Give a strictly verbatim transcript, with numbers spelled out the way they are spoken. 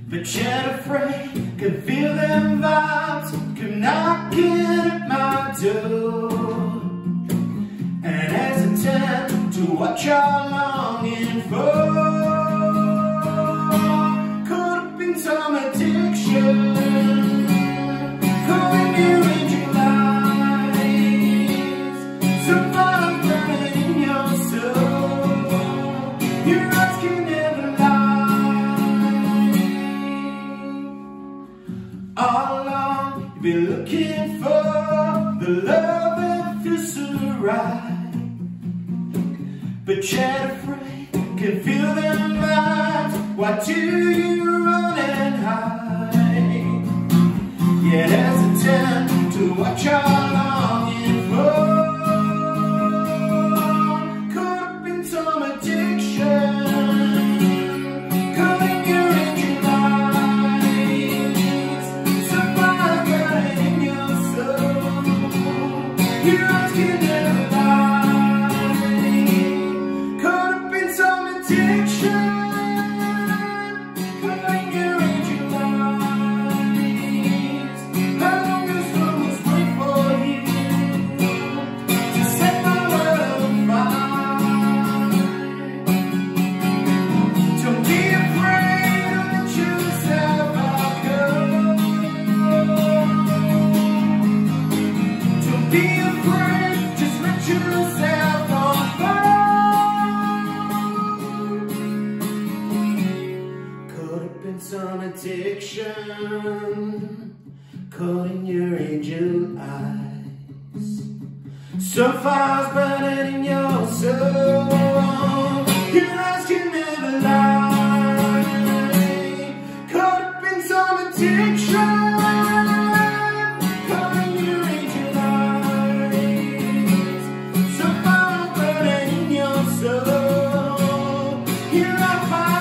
but yet afraid. Can feel them vibes come knocking at my door, and hesitant to what you're longing for. Caught up in some addiction, calling you into lies. Some fire burning in your soul, your eyes can never lie. All along you've been looking for the love that feels so right, but yet afraid. Can feel them vibes. Why do you run and hide? Yet hesitant to what you're longing for. Caught up in some addiction, calling your angel lights. Some fire burning in your soul, your eyes can never lie. Caught up in some addiction, calling your angel lights. How long does one must wait for you to set my world on fire? Don't be afraid of the truth about God. Don't be afraid, just let yourself on fire. Caught up in some addiction, caught in your angel eyes. Some fire's burning in your soul, your eyes can never lie. Caught up in some addiction, caught in your angel eyes. Some fire burning in your soul, your eyes.